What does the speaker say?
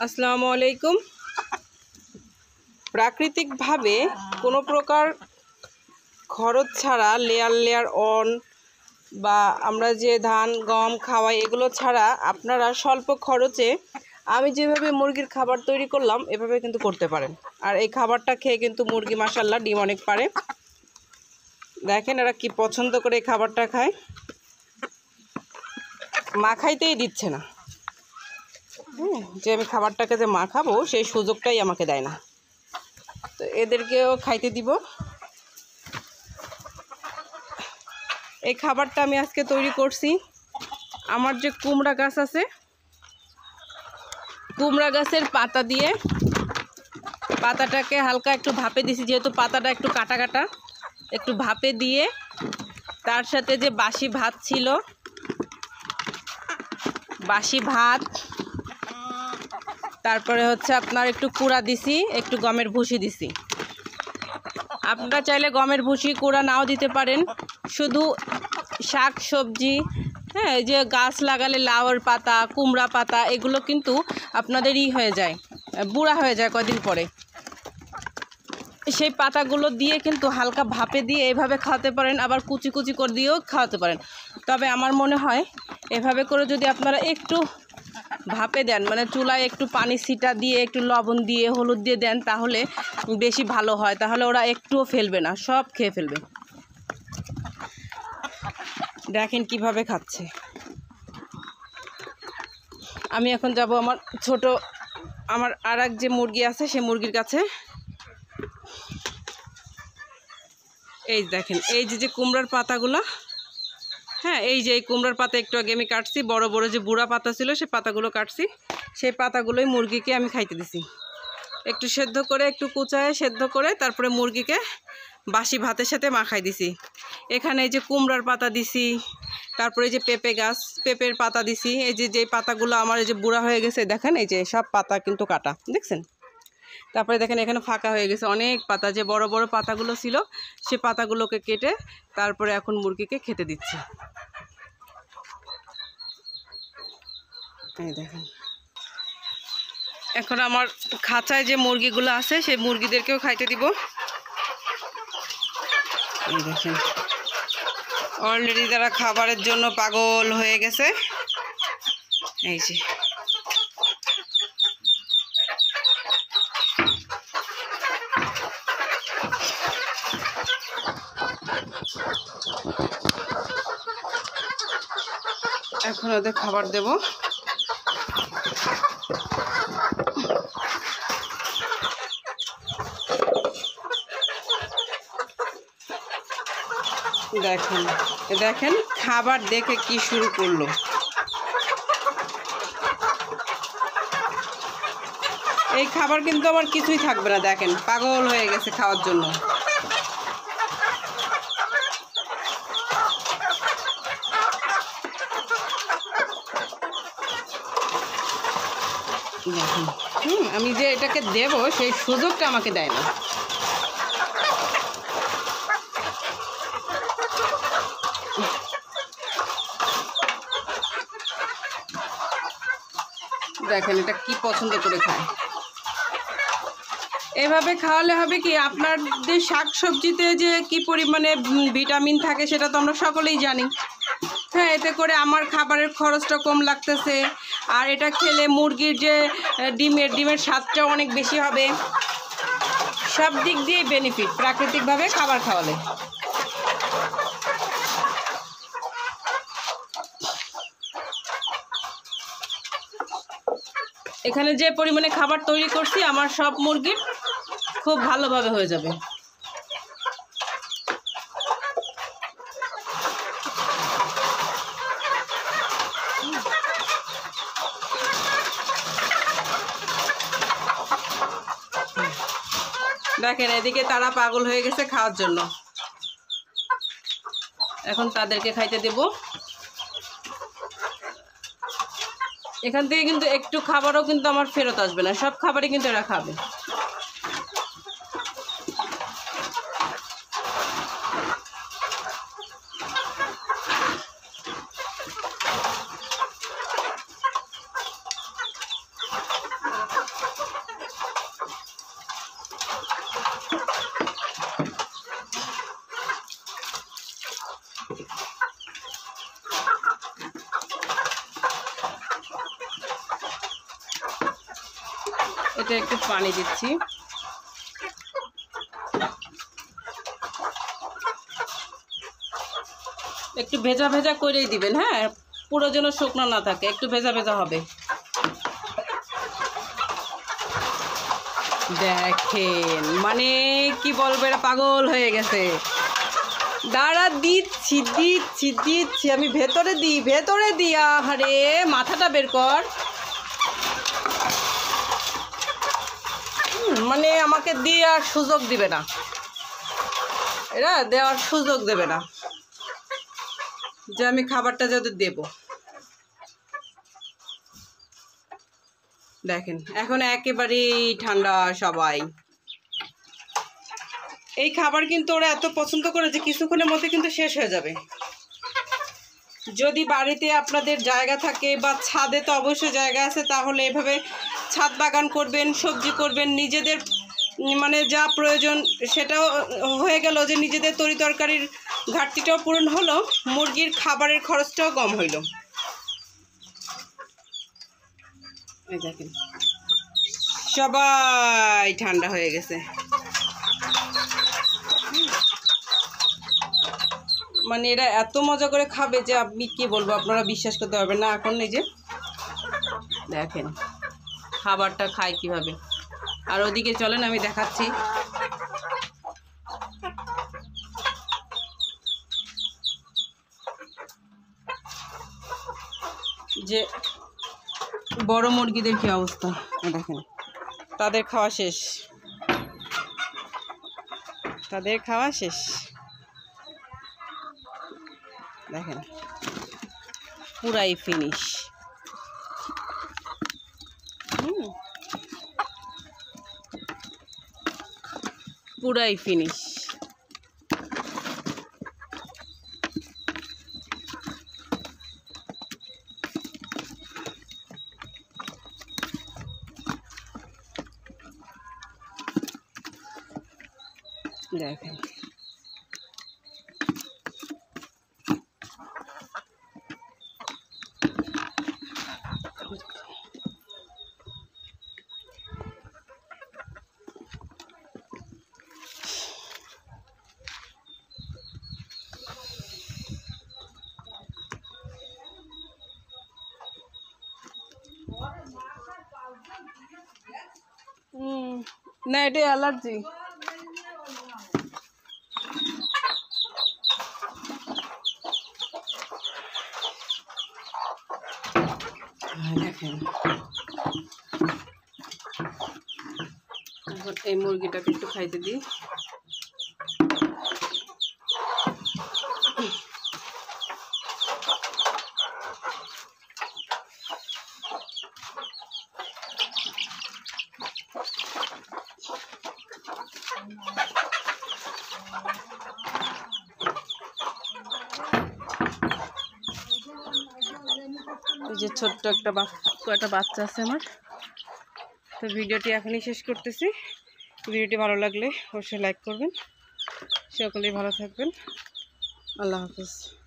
আসসালামু আলাইকুম। প্রাকৃতিকভাবে কোনো প্রকার খরচ ছাড়া লেয়ার লেয়ার অন বা আমরা যে ধান গম খাওয়াই এগুলো ছাড়া আপনারা স্বল্প খরচে আমি যেভাবে মুরগির খাবার তৈরি করলাম এভাবে কিন্তু করতে পারেন। আর এই খাবারটা খেয়ে কিন্তু মুরগি মাশাআল্লাহ ডিম অনেক পারে। দেখেন এরা কি পছন্দ করে এই খাবারটা খায়, মাখাইতেই দিচ্ছে না। যে আমি খাবারটাকে যে মাখাবো সেই সুযোগটাই আমাকে দেয় না, তো এদেরকেও খাইতে দিব। এই খাবারটা আমি আজকে তৈরি করছি। আমার যে কুমড়া গাছ আছে, কুমড়া গাছের পাতা দিয়ে পাতাটাকে হালকা একটু ভাপে দিছি, যেহেতু পাতাটা একটু কাটা কাটা, একটু ভাপে দিয়ে তার সাথে যে বাসি ভাত ছিল, বাসি ভাত, তারপরে হচ্ছে আপনার একটু কুড়া দিছি, একটু গমের ভুসি দিছি। আপনারা চাইলে গমের ভুসি কুড়া নাও দিতে পারেন। শুধু শাক সবজি, এই যে গাছ লাগালে লাউয়ের পাতা, কুমড়া পাতা, এগুলো কিন্তু আপনাদের হয়ে যায়, বুড়া হয়ে যায় কয়দিন পরে। সেই পাতাগুলো দিয়ে কিন্তু হালকা ভাপে দিয়ে এভাবে খাওয়াতে পারেন, আবার কুচি কুচি করে দিয়েও খাওয়াতে পারেন। তবে আমার মনে হয় এভাবে করে যদি আপনারা একটু ভাপে দেন, মানে চুলায় একটু পানি ছিটা দিয়ে একটু লবণ দিয়ে হলুদ দিয়ে দেন, তাহলে বেশি ভালো হয়। তাহলে ওরা একটুও ফেলবে না, সব খেয়ে ফেলবে। দেখেন কিভাবে খাচ্ছে। আমি এখন যাব আমার আর এক যে মুরগি আছে সে মুরগির কাছে। এই দেখেন, এই যে কুমড়ার পাতাগুলো, এই যে এই কুমড়ার পাতা একটু আগে আমি কাটছি, বড় বড় যে বুড়া পাতা ছিল সে পাতাগুলো কাটছি। সেই পাতাগুলোই মুরগিকে আমি খাইতে দিছি। একটু সেদ্ধ করে, একটু কুচায় সেদ্ধ করে তারপরে মুরগিকে বাসি ভাতের সাথে মাখাই দিছি। এখানে এই যে কুমড়ার পাতা দিছি, তারপরে এই যে পেঁপে গাছ, পেঁপের পাতা দিছি। এই যে পাতাগুলো আমার এই যে বুড়া হয়ে গেছে, দেখেন এই যে সব পাতা কিন্তু কাটা, দেখছেন। তারপরে দেখেন এখানে ফাঁকা হয়ে গেছে অনেক পাতা, যে বড় বড় পাতাগুলো ছিল সে পাতাগুলোকে কেটে তারপরে এখন মুরগিকে খেতে দিচ্ছি। এই দেখেন, এখন আমার খাঁচায় যে মুরগিগুলো আছে সেই মুরগিদেরকেও খাইতে দিব। এই দেখেন অলরেডি তারা খাবারের জন্য পাগল হয়ে গেছে। এই যে এখন ওদের খাবার দেব। দেখেন দেখেন খাবার দেখে কি শুরু করলো। এই খাবার কিন্তু আমার কিছুই থাকবে না, দেখেন পাগল হয়ে গেছে খাওয়ার জন্য। দেখেন আমি যে এটাকে দেব সেই সুযোগটা আমাকে দেয় না। দেখেন এটা কি পছন্দ করে খায়। এভাবে খাওয়ালে হবে কি, আপনাদের শাক সবজিতে যে কি পরিমাণে ভিটামিন থাকে সেটা তো আমরা সকলেই জানি। এতে করে আমার খাবারের খরচটা কম লাগতেছে, আর এটা খেলে মুরগির যে ডিমের স্বাদটাও অনেক বেশি হবে। সব দিক দিয়ে বেনিফিট প্রাকৃতিকভাবে খাবার খাওয়ালে। এখানে যে পরিমাণে খাবার তৈরি করছি আমার সব মুরগির খুব ভালোভাবে হয়ে যাবে। দেখেন এদিকে তারা পাগল হয়ে গেছে খাওয়ার জন্য। এখন তাদেরকে খাইতে দেব। এখান থেকে কিন্তু একটু খাবারও কিন্তু আমার ফেরত আসবে না, সব খাবারই কিন্তু এরা খাবে। এটা একটু পানি দিচ্ছি। একটু ভেজা ভেজা করেই দিবেন, হ্যাঁ, পুরো যেন শুকনো না থাকে, একটু ভেজা ভেজা হবে। দেখেন মানে কি বলবো, এটা পাগল হয়ে গেছে। দাঁড়া, দিচ্ছি দিচ্ছি দিচ্ছি, আমি ভেতরে দিই। আরে মাথাটা বের কর। মানে আমাকে দেওয়ার সুযোগ দিবে না, এরা দেওয়ার সুযোগ দেবে না যে আমি খাবারটা যাতে দেব। দেখেন এখন একেবারেই ঠান্ডা সবাই। এই খাবার কিন্তু ওরা এত পছন্দ করে যে কিছুক্ষণের মধ্যে কিন্তু শেষ হয়ে যাবে। যদি বাড়িতে আপনাদের জায়গা থাকে বা ছাদে তো অবশ্যই জায়গা আছে, তাহলে এভাবে ছাদ বাগান করবেন, সবজি করবেন, নিজেদের মানে যা প্রয়োজন সেটাও হয়ে গেল, যে নিজেদের তরি তরকারির ঘাটতিটাও পূরণ হলো, মুরগির খাবারের খরচটাও কম হইল। এই দেখেন সবাই ঠান্ডা হয়ে গেছে। মানে এরা এত মজা করে খাবে যে আপনি কি বলবো, আপনারা বিশ্বাস করতে পারবেন না। এখন এই যে দেখেন খাবারটা খায় কিভাবে। আর ওদিকে চলেন আমি দেখাচ্ছি। যে বড় মুরগিদের কি অবস্থা দেখেন, তাদের খাওয়া শেষ, দেখেন পুরাই ফিনিশ। পুরাই ফিনিশ। দেখেন না, এটা অ্যালার্জি। দেখেন এখন এই মুরগিটাকে একটু খাইতে দিই। এই যে ছোট্ট একটা বাচ্চা আছে আমার। তো ভিডিওটি এখনই শেষ করতেছি। ভিডিওটি ভালো লাগলে অবশ্যই লাইক করবেন। সকলেই ভালো থাকবেন। আল্লাহ হাফিজ।